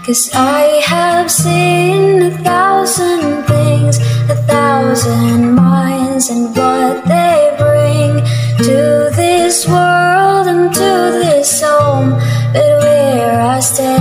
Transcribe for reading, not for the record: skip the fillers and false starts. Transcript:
'Cause I have seen 1,000 things, 1,000 minds, and what they bring to this world and to this home. But where I stay